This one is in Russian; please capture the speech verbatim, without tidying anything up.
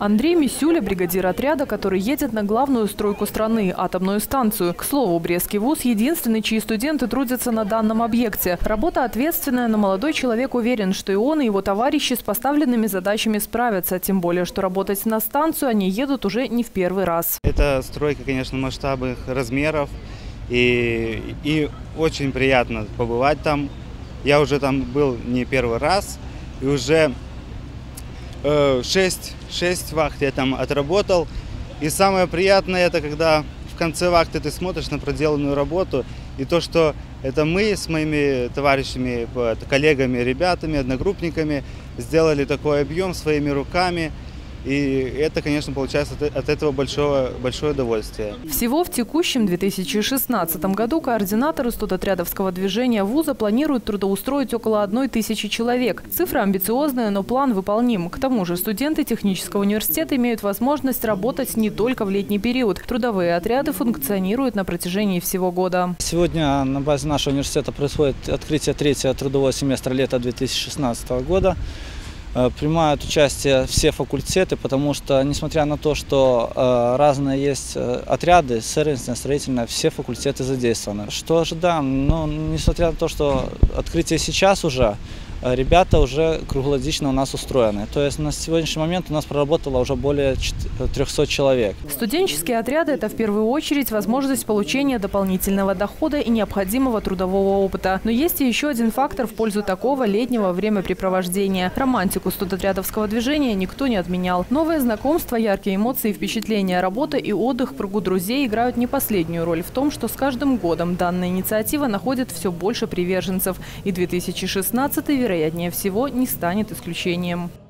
Андрей Мисюля – бригадир отряда, который едет на главную стройку страны – атомную станцию. К слову, Брестский вуз – единственный, чьи студенты трудятся на данном объекте. Работа ответственная, но молодой человек уверен, что и он, и его товарищи с поставленными задачами справятся. Тем более, что работать на станцию они едут уже не в первый раз. Это стройка, конечно, масштабных размеров. И, и очень приятно побывать там. Я уже там был не первый раз. И уже э, шесть, шесть вахт я там отработал. И самое приятное, это когда в конце вахты ты смотришь на проделанную работу. И то, что это мы с моими товарищами, коллегами, ребятами, одногруппниками сделали такой объем своими руками. И это, конечно, получается от этого большое, большое удовольствие. Всего в текущем две тысячи шестнадцатом году координаторы студотрядовского движения вуза планируют трудоустроить около одной тысячи человек. Цифра амбициозная, но план выполним. К тому же студенты технического университета имеют возможность работать не только в летний период. Трудовые отряды функционируют на протяжении всего года. Сегодня на базе нашего университета происходит открытие третьего трудового семестра лета две тысячи шестнадцатого года. Принимают участие все факультеты, потому что, несмотря на то, что э, разные есть отряды, сервисные, строительные, все факультеты задействованы. Что ожидаем? Ну, несмотря на то, что открытие сейчас уже, ребята уже круглогодично у нас устроены. То есть на сегодняшний момент у нас проработало уже более трёхсот человек. Студенческие отряды – это в первую очередь возможность получения дополнительного дохода и необходимого трудового опыта. Но есть и еще один фактор в пользу такого летнего времяпрепровождения. Романтику студотрядовского движения никто не отменял. Новые знакомства, яркие эмоции, впечатления, работа и отдых в кругу друзей играют не последнюю роль в том, что с каждым годом данная инициатива находит все больше приверженцев. И две тысячи шестнадцатый, вероятнее всего, не станет исключением.